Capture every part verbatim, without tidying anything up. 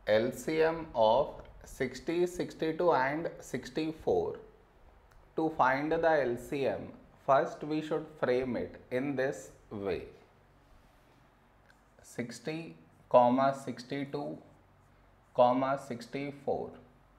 L C M of sixty, sixty-two and sixty-four. To find the L C M, first we should frame it in this way. sixty, sixty-two, sixty-four.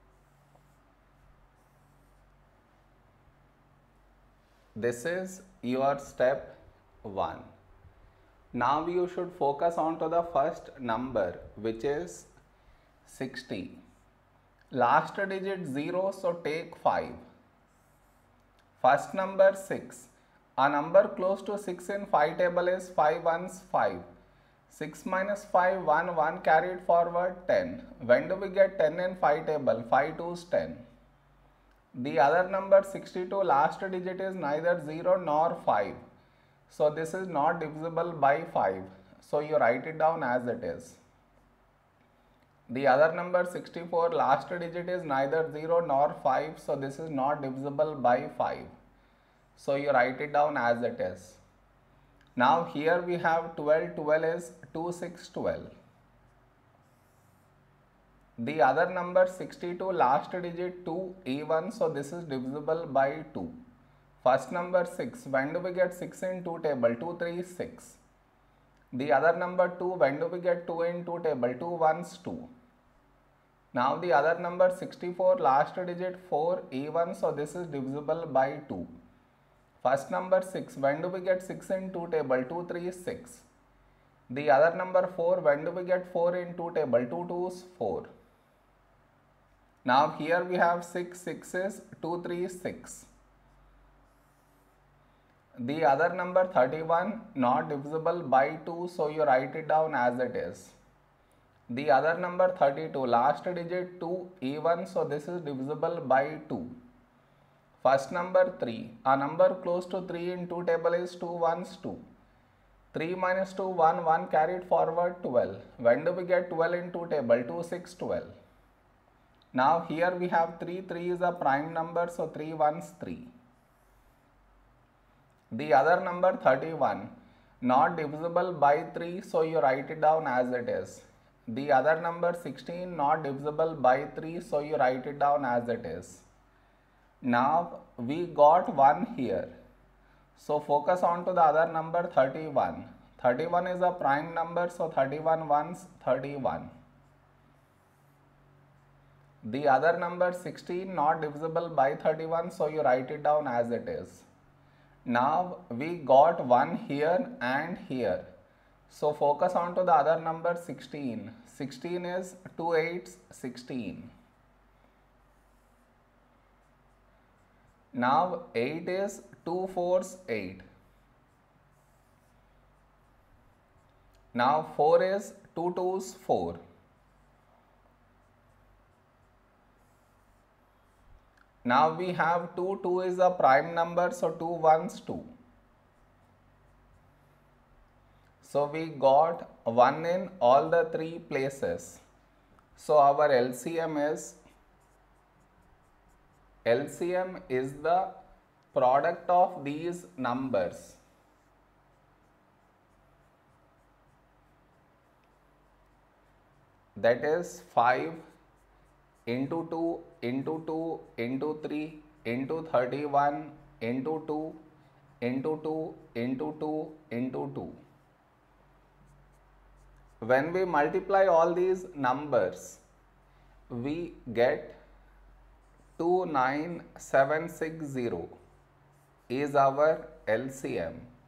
This is your step one. Now you should focus on to the first number, which is sixty. Last digit zero, so take five. First number six. A number close to six in five table is five ones five. six minus five, one, one carried forward ten. When do we get ten in five table? five twos ten. The other number sixty-two, last digit is neither zero nor five. So this is not divisible by five. So you write it down as it is. The other number sixty-four, last digit is neither zero nor five. So this is not divisible by five. So you write it down as it is. Now here we have twelve, twelve is two, six, twelve. The other number sixty-two, last digit two, even, so this is divisible by two. First number six, when do we get six in two table? two, three, six. The other number two, when do we get two in two table? two ones, two. Now the other number sixty-four, last digit four, even, so this is divisible by two. First number six, when do we get six in two table? two, three, six. The other number four, when do we get four in two table? two twos, four. Now here we have six sixes, two, three, six. The other number thirty-one, not divisible by two, so you write it down as it is. The other number thirty-two, last digit two, even, so this is divisible by two. First number three, a number close to three in two table is two ones, two. three minus two, one, one carried forward twelve. When do we get twelve in two table? two, six, twelve. Now here we have three, three is a prime number, so three ones, three. The other number thirty-one, not divisible by three, so you write it down as it is. The other number sixteen, not divisible by three, so you write it down as it is. Now we got one here. So focus on to the other number thirty-one. thirty-one is a prime number, so thirty-one ones, thirty-one. The other number sixteen, not divisible by thirty-one, so you write it down as it is. Now we got one here and here. So focus on to the other number sixteen. sixteen is two eights, sixteen. Now eight is two fours, eight. Now four is two twos, four. Now we have two, two is a prime number, so two ones, two. So we got one in all the three places. So our L C M is, L C M is the product of these numbers. That is five into two into two into three into thirty-one into two into two into two into two. When we multiply all these numbers, we get two nine seven six zero is our L C M.